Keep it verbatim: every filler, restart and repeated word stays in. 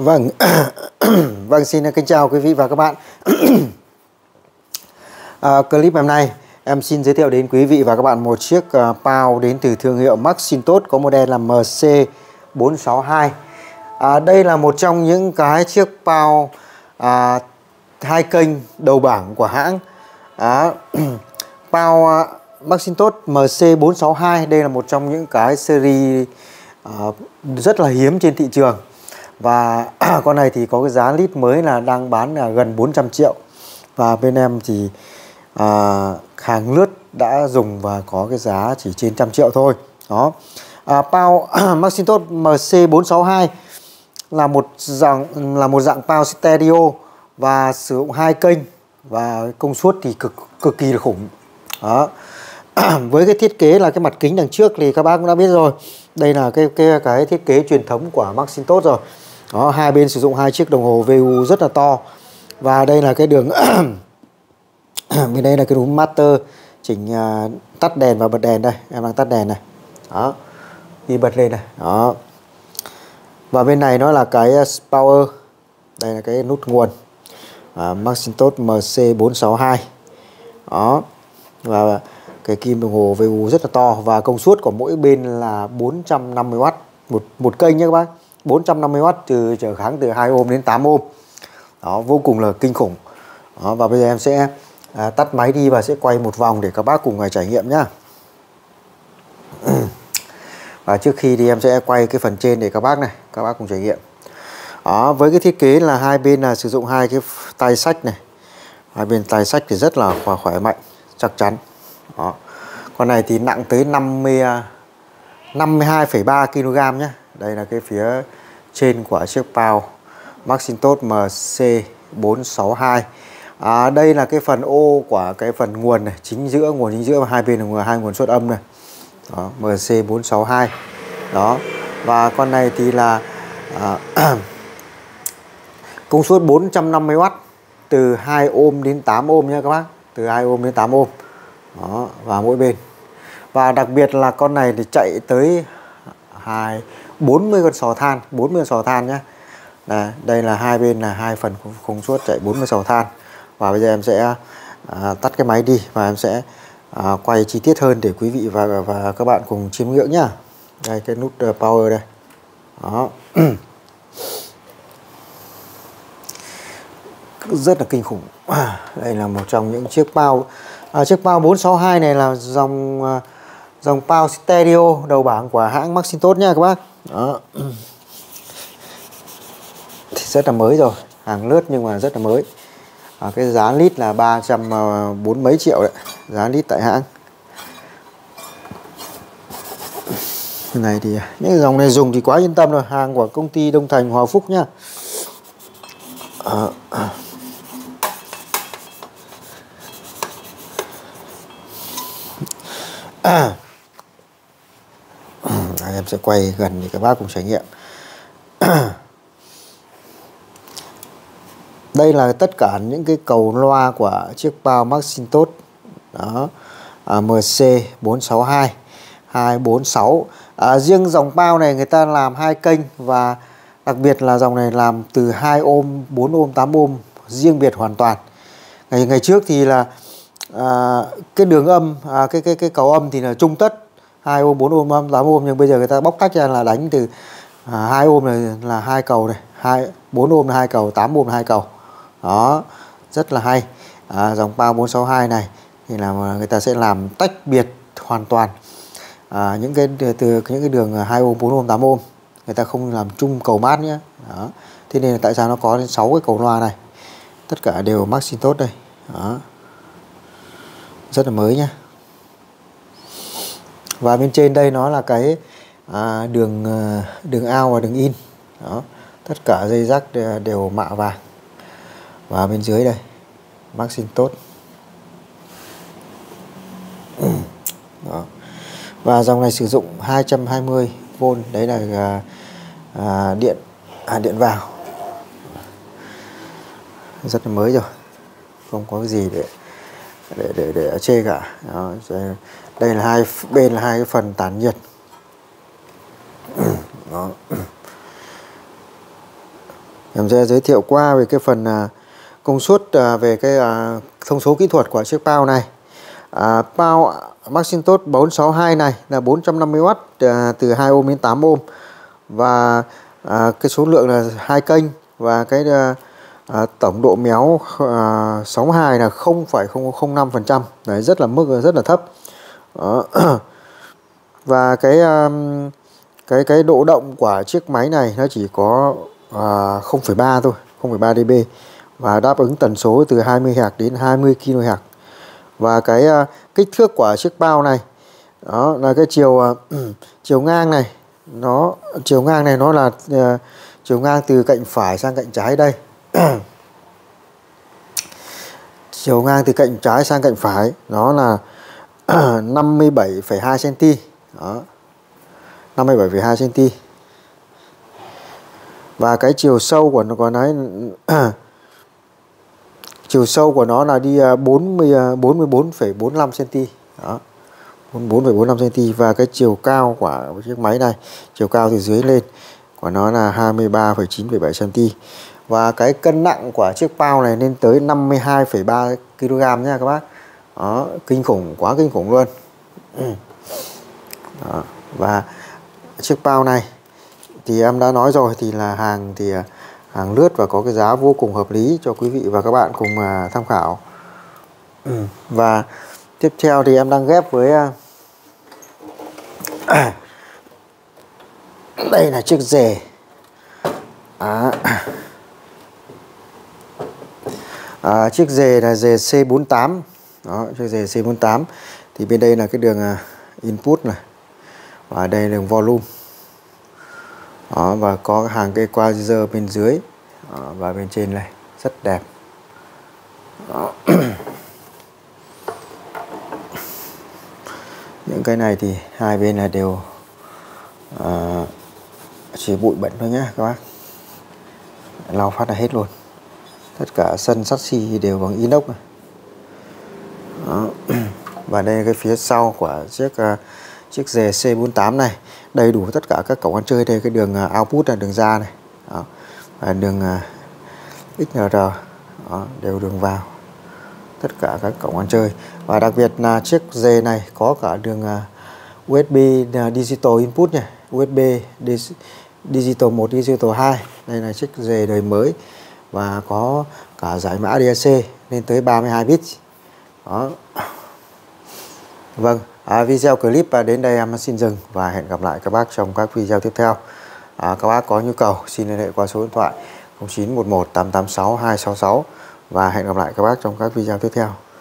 Vâng, vâng xin kính chào quý vị và các bạn. à, clip hôm nay em xin giới thiệu đến quý vị và các bạn một chiếc uh, pao đến từ thương hiệu Maxintos có model là M C bốn sáu hai. à, Đây là một trong những cái chiếc pao à, hai kênh đầu bảng của hãng. à, Pao uh, Maxintos M C bốn sáu hai đây là một trong những cái series uh, rất là hiếm trên thị trường. Và con này thì có cái giá lít mới là đang bán là gần bốn trăm triệu. Và bên em thì à, hàng lướt đã dùng và có cái giá chỉ trên trăm triệu thôi. Đó. À, pao Maxintos M C bốn sáu hai là một dạng là một dạng pao stereo và sử dụng hai kênh và công suất thì cực cực kỳ là khủng. Đó. Với cái thiết kế là cái mặt kính đằng trước thì các bác cũng đã biết rồi. Đây là cái cái cái thiết kế truyền thống của Maxintos rồi. Đó, hai bên sử dụng hai chiếc đồng hồ vê u rất là to. Và đây là cái đường bên đây là cái núm master chỉnh uh, tắt đèn và bật đèn đây. Em đang tắt đèn này. Đó. Đi bật lên này. Đó. Và bên này nó là cái power. Đây là cái nút nguồn. Uh, Maxintos M C bốn sáu hai. Đó. Và cái kim đồng hồ vê u rất là to và công suất của mỗi bên là bốn trăm năm mươi oát một một kênh nhé các bác. bốn trăm năm mươi oát từ trở kháng từ hai ôm đến tám ôm. Đó, vô cùng là kinh khủng. Đó, và bây giờ em sẽ à, tắt máy đi và sẽ quay một vòng để các bác cùng trải nghiệm nhá. Và trước khi thì em sẽ quay cái phần trên để các bác này, các bác cùng trải nghiệm. Đó, với cái thiết kế là hai bên là sử dụng hai cái tay sách này. Hai bên tay sách thì rất là khỏe mạnh, chắc chắn. Đó. Con này thì nặng tới năm mươi, năm mươi hai phẩy ba ki lô gam nhé. Đây là cái phía trên của chiếc pao Maxintos M C bốn sáu hai. à, Đây là cái phần ô của cái phần nguồn này, chính giữa, nguồn chính giữa và hai bên là hai nguồn xuất âm này. Đó, M C bốn sáu hai. Đó. Và con này thì là à, công suất bốn trăm năm mươi oát từ hai ôm đến tám ôm nha các bác. Từ hai ôm đến tám ôm. Đó, và mỗi bên. Và đặc biệt là con này thì chạy tới hai bốn mươi con sò than, bốn mươi con sò than nhé. Đây, đây là hai bên là hai phần công suất chạy bốn mươi sò than. Và bây giờ em sẽ à, tắt cái máy đi và em sẽ à, quay chi tiết hơn để quý vị và và các bạn cùng chiêm ngưỡng nhá. Đây cái nút uh, power đây. Đó. Rất là kinh khủng. Đây là một trong những chiếc pao. À, chiếc pao bốn sáu hai này là dòng uh, dòng pao stereo đầu bảng của hãng Maxintos nha các bác. Đó. Thì rất là mới rồi, hàng lướt nhưng mà rất là mới. À, cái giá lít là ba trăm bốn mấy triệu đấy, giá lít tại hãng. Này thì những dòng này dùng thì quá yên tâm rồi, hàng của công ty Đông Thành Hòa Phúc nhá. À, à. À. Em sẽ quay gần để các bác cùng trải nghiệm. Đây là tất cả những cái cầu loa của chiếc pao Maxintos. Đó. À, M C bốn sáu hai, hai bốn sáu. À, riêng dòng pao này người ta làm hai kênh và đặc biệt là dòng này làm từ hai ôm, bốn ôm, tám ôm riêng biệt hoàn toàn. Ngày ngày trước thì là à, cái đường âm, à, cái cái cái cầu âm thì là trung tất, hai ôm, bốn ôm, tám ôm, nhưng bây giờ người ta bóc tách ra là đánh từ à, hai ôm này là hai cầu này, hai bốn ôm là hai cầu, tám ôm là hai cầu. Đó, rất là hay. À, dòng pao bốn sáu hai này thì là người ta sẽ làm tách biệt hoàn toàn à, những cái từ những cái đường hai ôm, bốn ôm, tám ôm, người ta không làm chung cầu mát nhé. Đó. Thế nên là tại sao nó có đến sáu cái cầu loa này, tất cả đều Maxintos đây. Đó. Rất là mới nhá. Và bên trên đây nó là cái à, đường đường out và đường in. Đó. Tất cả dây rắc đều mạ vàng. Và bên dưới đây Maxintos. Đó. Và dòng này sử dụng hai trăm hai mươi vôn, đấy là à, à, điện à, điện vào. Rất là mới rồi, không có cái gì để để để để chê cả. Đó. Đây là hai bên là hai cái phần tản nhiệt. Đó. Em sẽ giới thiệu qua về cái phần à, công suất, à, về cái à, thông số kỹ thuật của chiếc bao này. À, bao Macintosh bốn sáu hai này là bốn trăm năm mươi oát, à, từ hai ohm đến tám ohm, và à, cái số lượng là hai kênh, và cái à, à, tổng độ méo à, sóng hài là không phẩy không không năm phần trăm, đấy, rất là mức rất là thấp. Đó. Và cái um, cái cái độ động của chiếc máy này nó chỉ có à, không phẩy ba thôi, không phẩy ba dB, và đáp ứng tần số từ hai mươi héc đến hai mươi ki lô héc. Và cái uh, kích thước của chiếc bao này, đó là cái chiều uh, chiều ngang này, nó chiều ngang này nó là uh, chiều ngang từ cạnh phải sang cạnh trái đây. Chiều ngang từ cạnh trái sang cạnh phải nó là năm mươi bảy phẩy hai xăng-ti-mét. Đó, năm mươi bảy phẩy hai xăng-ti-mét. Và cái chiều sâu của nó còn đấy, chiều sâu của nó là đi bốn mươi bốn phẩy bốn lăm xăng-ti-mét. Đó, bốn mươi bốn phẩy bốn lăm xăng-ti-mét. Và cái chiều cao của chiếc máy này, chiều cao từ dưới lên của nó là hai mươi ba phẩy chín bảy xăng-ti-mét. Và cái cân nặng của chiếc bao này lên tới năm mươi hai phẩy ba ki lô gam nha các bác. Đó, kinh khủng, quá kinh khủng luôn. Đó. Và chiếc bao này thì em đã nói rồi, thì là hàng thì hàng lướt và có cái giá vô cùng hợp lý cho quý vị và các bạn cùng tham khảo. Và tiếp theo thì em đang ghép với đây là chiếc rề. À, à, chiếc rề là rề C bốn tám. Đó, chiếc rề C bốn tám thì bên đây là cái đường input này, và đây là đường volume. Đó, và có hàng cái equalizer bên dưới. Đó, và bên trên này rất đẹp. Đó. Những cái này thì hai bên là đều à, chỉ bụi bẩn thôi nhé các bác, lau phát là hết luôn. Tất cả sân sắt xi đều bằng inox này. Đó. Và đây là cái phía sau của chiếc uh, chiếc rề C bốn tám này, đầy đủ tất cả các cổng ăn chơi. Đây cái đường uh, output là đường ra này. Đó. Và đường uh, ích en rờ. Đó, đều đường vào tất cả các cổng ăn chơi. Và đặc biệt là chiếc rề này có cả đường uh, u ét bê uh, digital input nha, u ét bê digital một, digital hai. Đây là chiếc rề đời mới và có cả giải mã đê a xê lên tới ba mươi hai bit. Đó. Vâng, à, video clip đến đây em xin dừng và hẹn gặp lại các bác trong các video tiếp theo. À, các bác có nhu cầu xin liên hệ qua số điện thoại không chín một một tám tám sáu hai sáu sáu và hẹn gặp lại các bác trong các video tiếp theo.